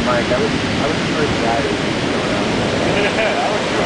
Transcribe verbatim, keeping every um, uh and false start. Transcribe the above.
Mike, I would, I would prefer the guy who's going out. I would